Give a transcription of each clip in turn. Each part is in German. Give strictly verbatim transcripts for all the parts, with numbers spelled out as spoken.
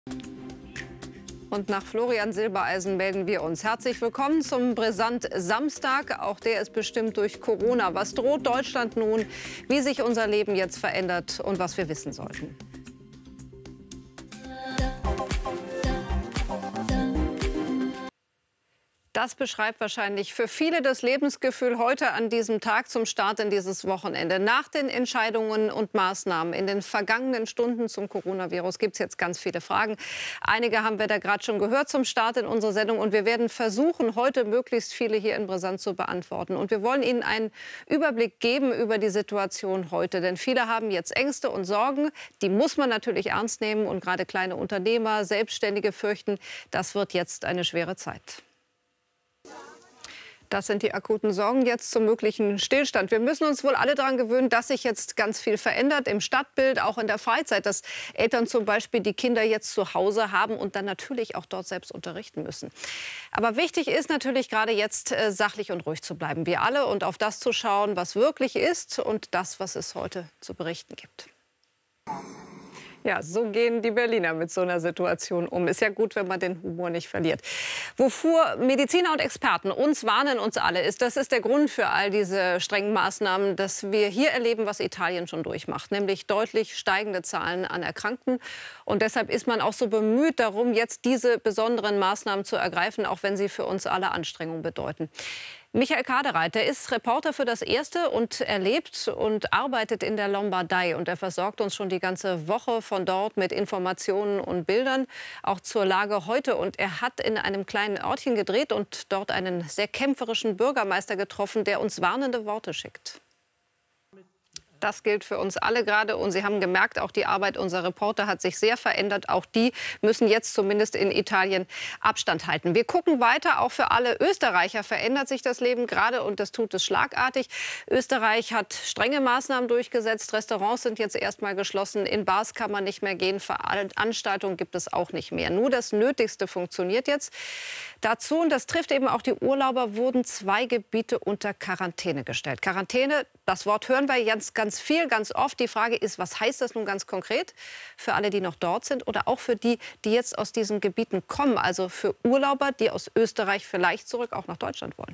Und nach Florian Silbereisen melden wir uns. Herzlich willkommen zum Brisant-Samstag. Auch der ist bestimmt durch Corona. Was droht Deutschland nun? Wie sich unser Leben jetzt verändert und was wir wissen sollten. Das beschreibt wahrscheinlich für viele das Lebensgefühl heute an diesem Tag zum Start in dieses Wochenende. Nach den Entscheidungen und Maßnahmen in den vergangenen Stunden zum Coronavirus gibt es jetzt ganz viele Fragen. Einige haben wir da gerade schon gehört zum Start in unserer Sendung. Und wir werden versuchen, heute möglichst viele hier in Brisant zu beantworten. Und wir wollen Ihnen einen Überblick geben über die Situation heute. Denn viele haben jetzt Ängste und Sorgen. Die muss man natürlich ernst nehmen. Und gerade kleine Unternehmer, Selbstständige fürchten, das wird jetzt eine schwere Zeit. Das sind die akuten Sorgen jetzt zum möglichen Stillstand. Wir müssen uns wohl alle daran gewöhnen, dass sich jetzt ganz viel verändert im Stadtbild, auch in der Freizeit. Dass Eltern zum Beispiel die Kinder jetzt zu Hause haben und dann natürlich auch dort selbst unterrichten müssen. Aber wichtig ist natürlich gerade jetzt äh, sachlich und ruhig zu bleiben. Wir alle und auf das zu schauen, was wirklich ist und das, was es heute zu berichten gibt. Ja, so gehen die Berliner mit so einer Situation um. Ist ja gut, wenn man den Humor nicht verliert. Wofür Mediziner und Experten uns warnen, uns alle, ist, das ist der Grund für all diese strengen Maßnahmen, dass wir hier erleben, was Italien schon durchmacht, nämlich deutlich steigende Zahlen an Erkrankten. Und deshalb ist man auch so bemüht darum, jetzt diese besonderen Maßnahmen zu ergreifen, auch wenn sie für uns alle Anstrengungen bedeuten. Michael Kadereit, der ist Reporter für das Erste und er lebt und arbeitet in der Lombardei. Und er versorgt uns schon die ganze Woche von dort mit Informationen und Bildern, auch zur Lage heute. Und er hat in einem kleinen Örtchen gedreht und dort einen sehr kämpferischen Bürgermeister getroffen, der uns warnende Worte schickt. Das gilt für uns alle gerade. Und Sie haben gemerkt, auch die Arbeit unserer Reporter hat sich sehr verändert. Auch die müssen jetzt zumindest in Italien Abstand halten. Wir gucken weiter. Auch für alle Österreicher verändert sich das Leben gerade und das tut es schlagartig. Österreich hat strenge Maßnahmen durchgesetzt. Restaurants sind jetzt erstmal geschlossen. In Bars kann man nicht mehr gehen. Veranstaltungen gibt es auch nicht mehr. Nur das Nötigste funktioniert jetzt. Dazu, und das trifft eben auch die Urlauber, wurden zwei Gebiete unter Quarantäne gestellt. Quarantäne, das Wort hören wir jetzt ganz viel, ganz oft. Die Frage ist, was heißt das nun ganz konkret für alle, die noch dort sind oder auch für die, die jetzt aus diesen Gebieten kommen, also für Urlauber, die aus Österreich vielleicht zurück auch nach Deutschland wollen?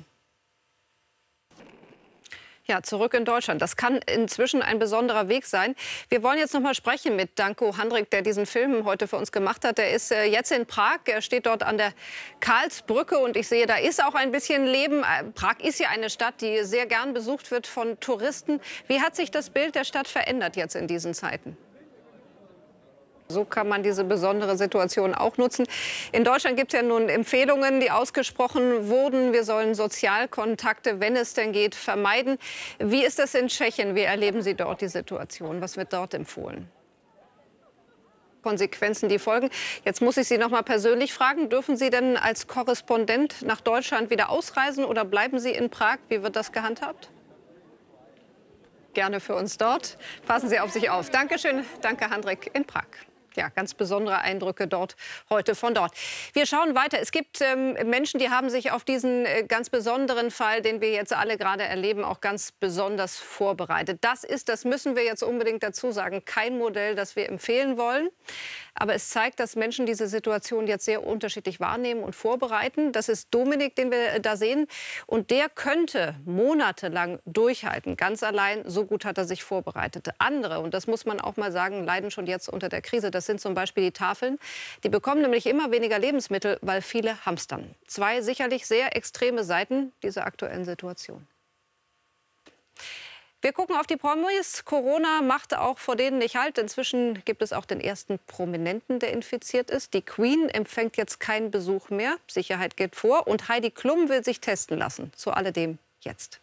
Ja, zurück in Deutschland. Das kann inzwischen ein besonderer Weg sein. Wir wollen jetzt noch mal sprechen mit Danko Handrik, der diesen Film heute für uns gemacht hat. Er ist äh, jetzt in Prag. Er steht dort an der Karlsbrücke und ich sehe, da ist auch ein bisschen Leben. Äh, Prag ist ja eine Stadt, die sehr gern besucht wird von Touristen. Wie hat sich das Bild der Stadt verändert jetzt in diesen Zeiten? So kann man diese besondere Situation auch nutzen. In Deutschland gibt es ja nun Empfehlungen, die ausgesprochen wurden. Wir sollen Sozialkontakte, wenn es denn geht, vermeiden. Wie ist das in Tschechien? Wie erleben Sie dort die Situation? Was wird dort empfohlen? Konsequenzen, die folgen. Jetzt muss ich Sie noch mal persönlich fragen. Dürfen Sie denn als Korrespondent nach Deutschland wieder ausreisen oder bleiben Sie in Prag? Wie wird das gehandhabt? Gerne für uns dort. Passen Sie auf sich auf. Dankeschön. Danke, Handrik in Prag. Ja, ganz besondere Eindrücke dort heute von dort. Wir schauen weiter. Es gibt ähm, Menschen, die haben sich auf diesen äh, ganz besonderen Fall, den wir jetzt alle gerade erleben, auch ganz besonders vorbereitet. Das ist, das müssen wir jetzt unbedingt dazu sagen, kein Modell, das wir empfehlen wollen. Aber es zeigt, dass Menschen diese Situation jetzt sehr unterschiedlich wahrnehmen und vorbereiten. Das ist Dominik, den wir da sehen. Und der könnte monatelang durchhalten. Ganz allein, so gut hat er sich vorbereitet. Andere, und das muss man auch mal sagen, leiden schon jetzt unter der Krise. Das sind zum Beispiel die Tafeln. Die bekommen nämlich immer weniger Lebensmittel, weil viele hamstern. Zwei sicherlich sehr extreme Seiten dieser aktuellen Situation. Wir gucken auf die Promis. Corona macht auch vor denen nicht Halt. Inzwischen gibt es auch den ersten Prominenten, der infiziert ist. Die Queen empfängt jetzt keinen Besuch mehr. Sicherheit geht vor. Und Heidi Klum will sich testen lassen. Zu alledem jetzt.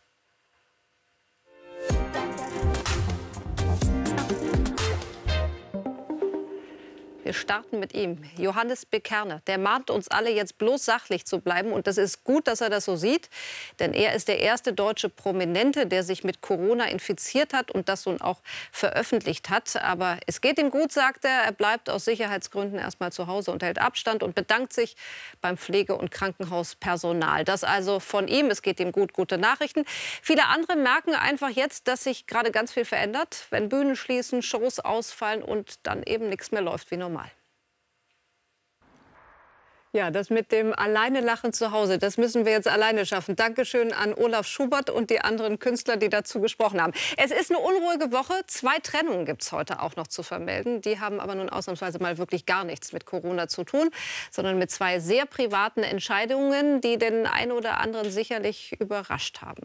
Wir starten mit ihm. Johannes Bekerner, der mahnt uns alle, jetzt bloß sachlich zu bleiben. Und das ist gut, dass er das so sieht. Denn er ist der erste deutsche Prominente, der sich mit Corona infiziert hat und das nun auch veröffentlicht hat. Aber es geht ihm gut, sagt er. Er bleibt aus Sicherheitsgründen erst mal zu Hause und hält Abstand und bedankt sich beim Pflege- und Krankenhauspersonal. Das also von ihm. Es geht ihm gut, gute Nachrichten. Viele andere merken einfach jetzt, dass sich gerade ganz viel verändert. Wenn Bühnen schließen, Shows ausfallen und dann eben nichts mehr läuft wie normal. Ja, das mit dem Alleine lachen zu Hause, das müssen wir jetzt alleine schaffen. Dankeschön an Olaf Schubert und die anderen Künstler, die dazu gesprochen haben. Es ist eine unruhige Woche. Zwei Trennungen gibt es heute auch noch zu vermelden. Die haben aber nun ausnahmsweise mal wirklich gar nichts mit Corona zu tun, sondern mit zwei sehr privaten Entscheidungen, die den einen oder anderen sicherlich überrascht haben.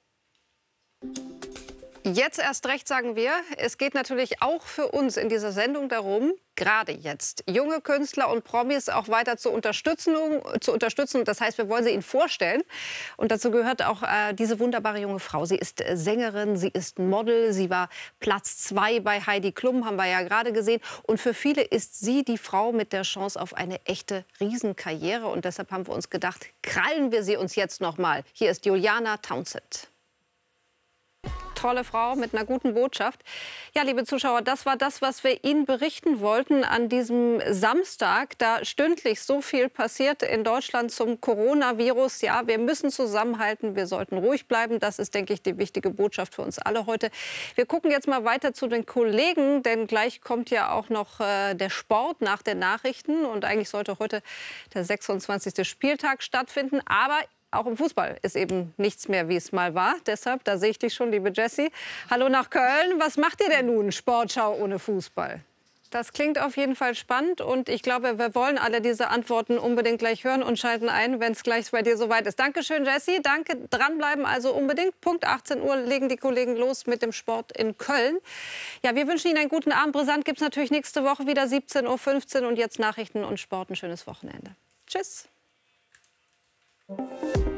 Jetzt erst recht, sagen wir. Es geht natürlich auch für uns in dieser Sendung darum, gerade jetzt junge Künstler und Promis auch weiter zu unterstützen. Zu unterstützen. Das heißt, wir wollen sie ihnen vorstellen. Und dazu gehört auch äh, diese wunderbare junge Frau. Sie ist äh, Sängerin, sie ist Model. Sie war Platz zwei bei Heidi Klum, haben wir ja gerade gesehen. Und für viele ist sie die Frau mit der Chance auf eine echte Riesenkarriere. Und deshalb haben wir uns gedacht, krallen wir sie uns jetzt noch mal. Hier ist Juliana Townsend. Tolle Frau mit einer guten Botschaft. Ja, liebe Zuschauer, das war das, was wir Ihnen berichten wollten an diesem Samstag. Da stündlich so viel passiert in Deutschland zum Coronavirus. Ja, wir müssen zusammenhalten, wir sollten ruhig bleiben. Das ist, denke ich, die wichtige Botschaft für uns alle heute. Wir gucken jetzt mal weiter zu den Kollegen, denn gleich kommt ja auch noch äh, der Sport nach den Nachrichten. Und eigentlich sollte heute der sechsundzwanzigste Spieltag stattfinden. Aber auch im Fußball ist eben nichts mehr, wie es mal war. Deshalb, da sehe ich dich schon, liebe Jessie. Hallo nach Köln. Was macht ihr denn nun, Sportschau ohne Fußball? Das klingt auf jeden Fall spannend. Und ich glaube, wir wollen alle diese Antworten unbedingt gleich hören und schalten ein, wenn es gleich bei dir soweit ist. Dankeschön, Jessie. Danke. Dranbleiben also unbedingt. Punkt achtzehn Uhr legen die Kollegen los mit dem Sport in Köln. Ja, wir wünschen Ihnen einen guten Abend. Brisant gibt es natürlich nächste Woche wieder siebzehn Uhr fünfzehn. Und jetzt Nachrichten und Sport. Ein schönes Wochenende. Tschüss. Thank you.